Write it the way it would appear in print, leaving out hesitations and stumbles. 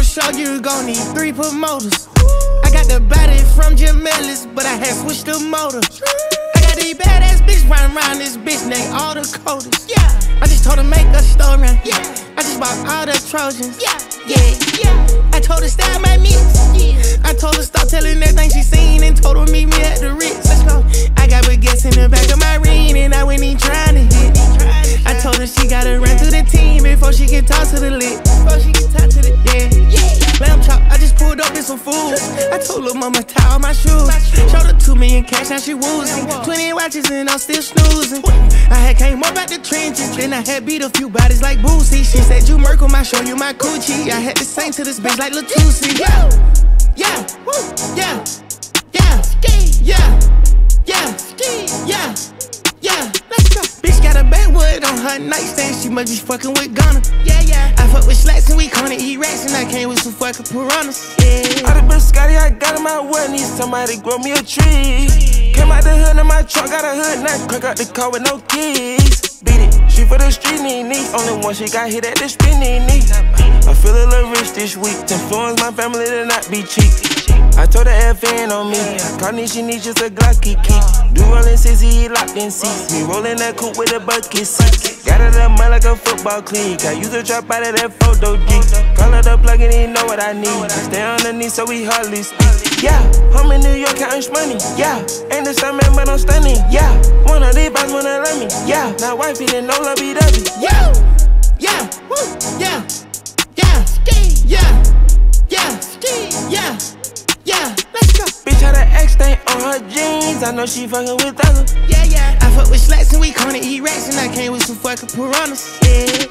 show you gon' need 3 promoters. I got the body from Jim Ellis, but I had switched the motor. I got these badass bitch riding around this bitch named all the coders. Yeah, I just told her make a story. Yeah, I just bought all the Trojans. Yeah. I told her style my mix. I told her stop telling everything she seen and told her meet me at the Ritz. Let's go. I got baguettes in the back of my ring and I went in trying to hit. I told her she gotta run through the team before she can talk to the lit. Lamb chop, I just pulled up in some food. I told her mama tie all my shoes. Showed her 2 million cash, now she woozy. 20 watches and I'm still snoozing. I had came up out the trenches, then I had beat a few bodies like Boosie. She said you Merkle, I show you my coochie. I had to sing to this bitch like Latusi. Yeah, let's go. Bitch got a backwood on her nightstand, she must be fucking with Gunna. Yeah. I fuck with slats and we gonna eat rats, and I came with some fucking piranhas. Yeah. Out of biscotti, I got in my way, need somebody grow me a tree. Came out the hood in my truck, got a hood nut, crack out the car with no keys. Beat it, she for the street, need. Only one she got hit at the street, need. I feel a little rich this week, influence my family to not be cheap. I told her FN on me, Carney she needs just a Glocky key. Do rollin' 60, he locked in seats. Me rollin' that coupe with a bucket seat. Got it up mud like a football clique. I use a trap out of that photo G. Call her the plug and he know what I need. Stay underneath so we hardly speak. Yeah, I'm in New York counting money. Yeah, ain't the same man but I'm stunning. Yeah, one of these boys wanna love me. Yeah, now wifey didn't know love be dubby. Yeah, let's go. Bitch had an X stain on her jeans. I know she fucking with others. Yeah. I fuck with slats and we gonna eat rats, and I came with some fucking piranhas. Yeah.